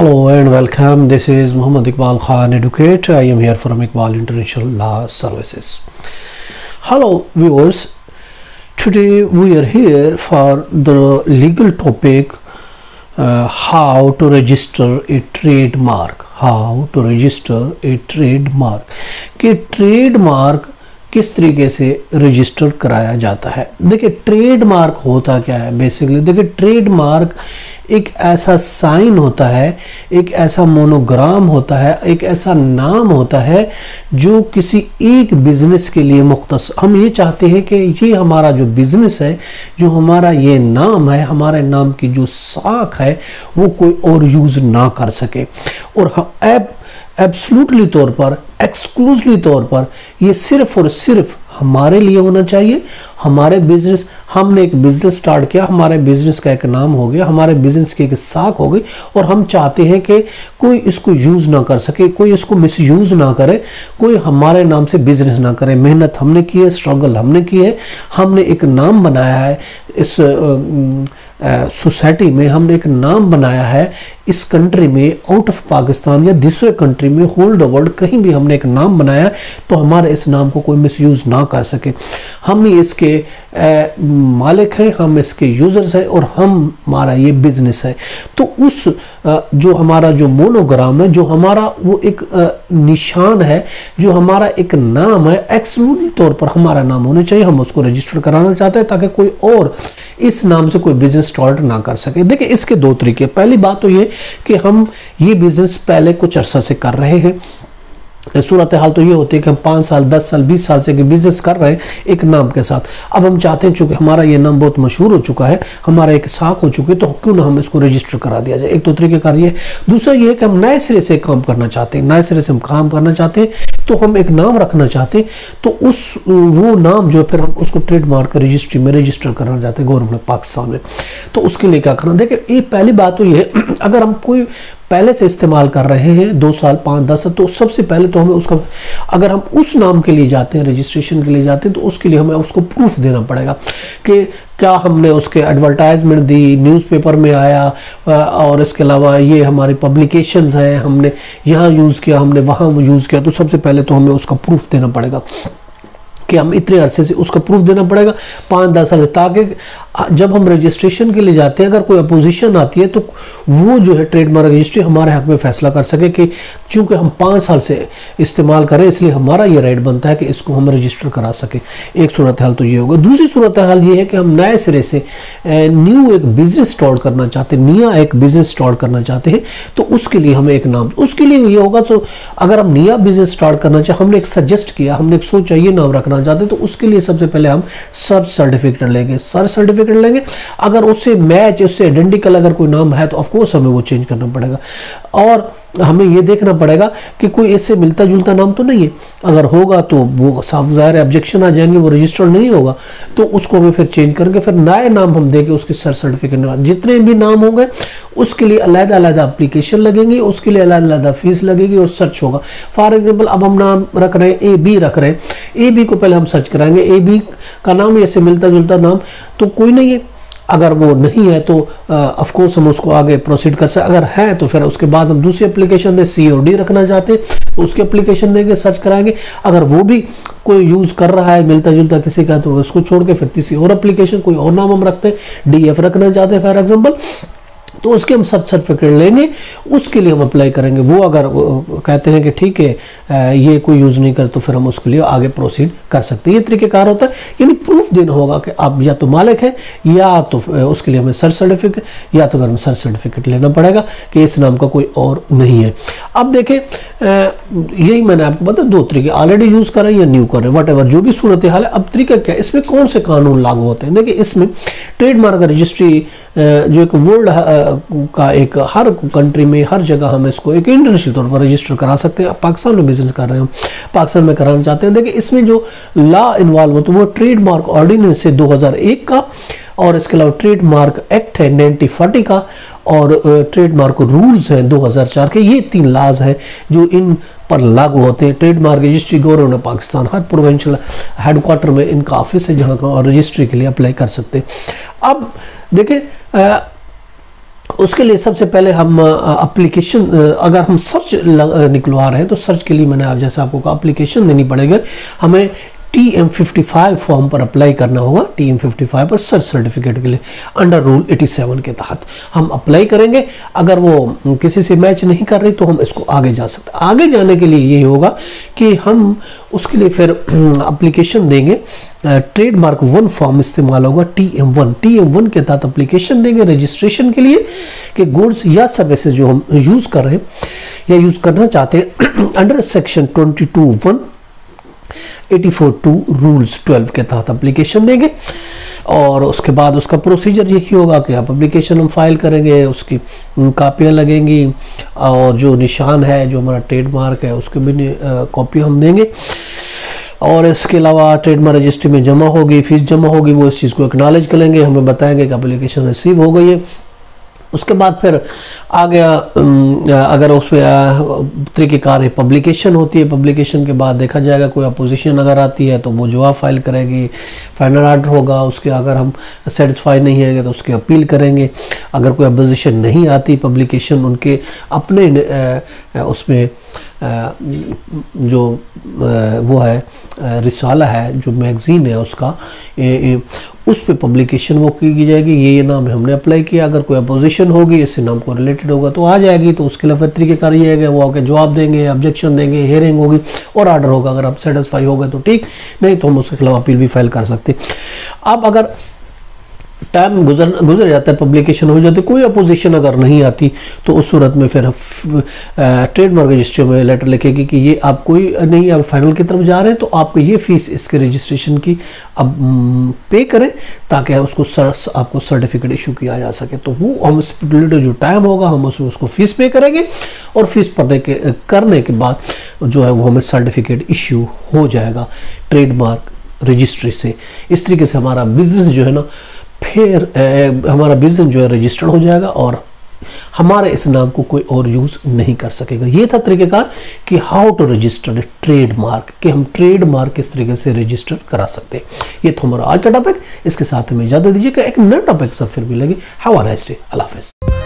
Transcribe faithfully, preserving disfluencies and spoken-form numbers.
Hello and welcome. This is Muhammad Iqbal Khan, Educator. I am here from Iqbal International Law Services. Hello viewers. Today we are here for the legal topic uh, how to register a trademark. How to register a trademark. कि trademark किस तरीके से register कराया जाता है। देखिए trademark होता क्या है बेसिकली। देखिए ट्रेडमार्क एक ऐसा साइन होता है, एक ऐसा मोनोग्राम होता है, एक ऐसा नाम होता है जो किसी एक बिजनेस के लिए मुख्तस। हम ये चाहते हैं कि ये हमारा जो बिजनेस है, जो हमारा ये नाम है, हमारे नाम की जो साख है वो कोई और यूज ना कर सके। और हम एब्सोल्युटली तौर पर, एक्सक्लूसिवली तौर पर ये सिर्फ और सिर्फ हमारे लिए होना चाहिए। हमारे बिजनेस, हमने एक बिजनेस स्टार्ट किया, हमारे बिजनेस का एक नाम हो गया, हमारे बिजनेस की एक साख हो गई, और हम चाहते हैं कि कोई इसको यूज ना कर सके, कोई इसको मिसयूज ना करे, कोई हमारे नाम से बिजनेस ना करे। मेहनत हमने की है, स्ट्रगल हमने की है, हमने एक नाम बनाया है इस सोसाइटी में, हमने एक नाम बनाया है इस कंट्री में, आउट ऑफ पाकिस्तान या दूसरे कंट्री में, होल द वर्ल्ड कहीं भी हमने एक नाम बनाया है, तो हमारे इस नाम को कोई मिसयूज ना कर सके। हम ही इसके ए, मालिक हैं, हम इसके यूजर्स हैं, और हम हमारा ये बिजनेस है। तो उस जो हमारा जो मोनोग्राम है, जो हमारा वो एक निशान है, जो हमारा एक नाम है, एक्सक्लूसिव तौर पर हमारा नाम होना चाहिए। हम उसको रजिस्टर कराना चाहते हैं ताकि कोई और इस नाम से कोई बिजनेस स्टार्ट ना कर सके। देखिए इसके दो तरीके। पहली बात तो ये कि हम ये बिजनेस पहले कुछ अर्सा से कर रहे हैं। सूरत हाल तो ये होती है कि हम पाँच साल, दस साल, बीस साल से बिजनेस कर रहे हैं एक नाम के साथ। अब हम चाहते हैं चूंकि हमारा ये नाम बहुत मशहूर हो चुका है, हमारा एक साख हो चुकी है, तो क्यों ना हम इसको रजिस्टर करा दिया जाए। एक तो तरीकेकार ये है। दूसरा ये है कि हम नए सिरे से काम करना चाहते हैं, नए सिरे से हम काम करना चाहते हैं, तो हम एक नाम रखना चाहते हैं, तो उस वो नाम जो फिर हम उसको ट्रेडमार्क रजिस्ट्री में रजिस्टर करना चाहते हैं गवर्नमेंट पाकिस्तान में। तो उसके लिए क्या करना, देखिए ये पहली बात तो ये है, अगर हम कोई पहले से इस्तेमाल कर रहे हैं दो साल, पाँच, दस साल, तो सबसे पहले तो हमें उसका, अगर हम उस नाम के लिए जाते हैं, रजिस्ट्रेशन के लिए जाते हैं, तो उसके लिए हमें उसको प्रूफ देना पड़ेगा कि क्या हमने उसके एडवर्टाइजमेंट दी, न्यूज़पेपर में आया, और इसके अलावा ये हमारी पब्लिकेशंस हैं, हमने यहाँ यूज़ किया, हमने वहाँ यूज़ किया। तो सबसे पहले तो हमें उसका प्रूफ देना पड़ेगा कि हम इतने अरसे से, उसका प्रूफ देना पड़ेगा पाँच दस साल, ताकि जब हम रजिस्ट्रेशन के लिए जाते हैं, अगर कोई अपोजिशन आती है तो वो जो है ट्रेडमार्क रजिस्ट्री हमारे हक में फैसला कर सके कि चूंकि हम पाँच साल से इस्तेमाल करें, इसलिए हमारा ये राइट बनता है कि इसको हम रजिस्टर करा सके। एक सूरत हाल तो ये होगा। दूसरी सूरत हाल ये है कि हम नए सिरे से न्यू एक बिजनेस स्टार्ट करना चाहते हैं, नया एक बिजनेस स्टार्ट करना चाहते हैं, तो उसके लिए हमें एक नाम, उसके लिए ये होगा। तो अगर हम नया बिजनेस स्टार्ट करना चाहें, हमने एक सजेस्ट किया, हमने एक सोचा ये नाम रखना चाहते हैं, तो उसके लिए सबसे पहले हम सर्च सर्टिफिकेट लेंगे, सर्च सर्टिफिकेट लेंगे। अगर उससे मैच, उससे आइडेंटिकल अगर कोई नाम है, तो ऑफ कोर्स हमें वो चेंज करना पड़ेगा, और हमें ये देखना पड़ेगा कि कोई इससे मिलता जुलता नाम तो नहीं है। अगर होगा तो वो साफ ज़ाहिर ऑब्जेक्शन आ जाएंगे, वो रजिस्टर्ड नहीं होगा, तो उसको हमें फिर चेंज करके फिर नए नाम हम देंगे उसके सर्च सर्टिफिकेट। जितने भी नाम होंगे उसके लिए अलग अलग एप्लीकेशन लगेंगी, उसके लिए अलग अलग फीस लगेगी, और सर्च होगा। फॉर एग्जाम्पल अब हम नाम रख रहे हैं ए बी रख रहे हैं, ए बी को पहले हम सर्च कराएंगे। ए बी का नाम ऐसे मिलता जुलता नाम तो कोई नहीं है। अगर वो नहीं है तो ऑफ कोर्स हम उसको आगे प्रोसीड कर सकते। अगर है तो फिर उसके बाद हम दूसरी एप्लीकेशन दे, सी और डी रखना चाहते हैं तो उसकी एप्लीकेशन देंगे, सर्च कराएंगे। अगर वो भी कोई यूज कर रहा है मिलता जुलता किसी का, तो उसको छोड़ के फिर किसी और एप्लीकेशन, कोई और नाम हम रखते हैं, डी एफ रखना चाहते हैं फॉर एग्जाम्पल, तो उसके हम सर्च सर्टिफिकेट लेंगे, उसके लिए हम अप्लाई करेंगे। वो अगर कहते हैं कि ठीक है ये कोई यूज़ नहीं कर, तो फिर हम उसके लिए आगे प्रोसीड कर सकते हैं। ये तरीकेकार होता है। यानी प्रूफ देना होगा कि आप या तो मालिक है, या तो उसके लिए हमें सर्च सर्टिफिकेट, या तो फिर हमें सर्च सर्टिफिकेट लेना पड़ेगा कि इस नाम का कोई और नहीं है। अब देखें, यही मैंने आपको बताया दो तरीके, ऑलरेडी यूज़ करें या न्यू करें, वट एवर जो भी सूरत हाल है। अब तरीका क्या है, इसमें कौन से कानून लागू होते हैं। देखिए इसमें ट्रेडमार्क रजिस्ट्री जो एक वर्ल्ड का एक, हर कंट्री में, हर जगह हम इसको एक इंटरनेशनल तौर पर रजिस्टर करा सकते हैं। पाकिस्तान में बिजनेस कर रहे हैं, हम पाकिस्तान में कराना चाहते हैं। देखिए इसमें जो लॉ इन्वॉल्व होता है वो ट्रेडमार्क ऑर्डिनेंस है दो हज़ार एक का, और इसके अलावा ट्रेडमार्क एक्ट है नाइनटीन फोर्टी का, और ट्रेडमार्क रूल्स हैं दो हज़ार चार के। ये तीन लाज हैं जो इन पर लागू होते हैं। ट्रेडमार्क रजिस्ट्री गवर्नमेंट पाकिस्तान हर प्रोविंशियल हेडक्वार्टर में इनका ऑफिस है, जहाँ का रजिस्ट्री के लिए अप्लाई कर सकते हैं। अब देखिए उसके लिए सबसे पहले हम एप्लीकेशन, अगर हम सर्च निकलवा रहे हैं तो सर्च के लिए मैंने आप जैसे आपको कहा एप्लीकेशन देनी पड़ेगी। हमें T M fifty five form पर अप्लाई करना होगा, टी एम फिफ्टी फाइव पर सर्च सर्टिफिकेट के लिए अंडर रूल सत्तासी के तहत हम अप्लाई करेंगे। अगर वो किसी से मैच नहीं कर रही तो हम इसको आगे जा सकते हैं। आगे जाने के लिए ये होगा कि हम उसके लिए फिर एप्लीकेशन देंगे, ट्रेडमार्क वन फॉर्म इस्तेमाल होगा, T M one T M one के तहत एप्लीकेशन देंगे रजिस्ट्रेशन के लिए कि गुड्स या सर्विसेज जो हम यूज़ कर रहे हैं या यूज़ करना चाहते हैं under section twenty two one eighty four two rules twelve के तहत एप्लीकेशन देंगे। और उसके बाद उसका प्रोसीजर यही होगा कि आप एप्लीकेशन हम फाइल करेंगे, उसकी कापियाँ लगेंगी और जो निशान है जो हमारा ट्रेडमार्क है उसके भी कॉपी हम देंगे। और इसके अलावा ट्रेडमार्क रजिस्ट्री में जमा होगी, फीस जमा होगी, वो इस चीज़ को एक्नॉलेज करेंगे, हमें बताएंगे कि एप्लीकेशन रिसीव हो गई है। उसके बाद फिर आ गया, अगर उसमें तरीक़ेकार पब्लिकेशन होती है, पब्लिकेशन के बाद देखा जाएगा कोई अपोजिशन अगर आती है तो वो जवाब फाइल करेगी, फाइनल आर्डर होगा, उसके अगर हम सेटिस्फाई नहीं है तो उसकी अपील करेंगे। अगर कोई अपोजिशन नहीं आती, पब्लिकेशन उनके अपने उसमें जो वो है रिसाला है, जो मैगज़ीन है उसका, उस पे पब्लिकेशन वो की जाएगी, ये ये नाम हमने अप्लाई किया। अगर कोई अपोजिशन होगी इससे नाम को रिलेटेड होगा तो आ जाएगी, तो उसके लिए तरीक़ेकार ये है वो आके जवाब देंगे, ऑब्जेक्शन देंगे, हियरिंग होगी और आर्डर होगा। अगर आप सेटिस्फाई हो गए तो ठीक, नहीं तो हम उसके खिलाफ अपील भी फाइल कर सकते। अब अगर टाइम गुजर गुजर जाता है, पब्लिकेशन हो जाती है, कोई अपोजिशन अगर नहीं आती तो उस सूरत में फिर ट्रेडमार्क रजिस्ट्री में लेटर लिखेगी कि ये आप कोई नहीं, आप फाइनल की तरफ जा रहे हैं तो आपको ये फीस इसके रजिस्ट्रेशन की अब पे करें ताकि उसको सर, आपको सर्टिफिकेट इशू किया जा सके। तो वो हम स्पेसिफिक जो टाइम होगा हम उसमें उसको फीस पे करेंगे और फीस भरने के करने के बाद जो है वो हमें सर्टिफिकेट इशू हो जाएगा ट्रेडमार्क रजिस्ट्री से। इस तरीके से हमारा बिजनेस जो है ना फिर ए, हमारा बिजनेस जो है रजिस्टर्ड हो जाएगा और हमारे इस नाम को कोई और यूज़ नहीं कर सकेगा। ये था तरीक़ेकार कि हाउ टू रजिस्टर ट्रेडमार्क, कि हम ट्रेडमार्क किस तरीके से रजिस्टर करा सकते हैं। ये था हमारा आज का टॉपिक। इसके साथ हमें इजाज़त दीजिए कि एक नया टॉपिक सब फिर मिलेंगे। Have a nice day. अल्लाह हाफ़िज़।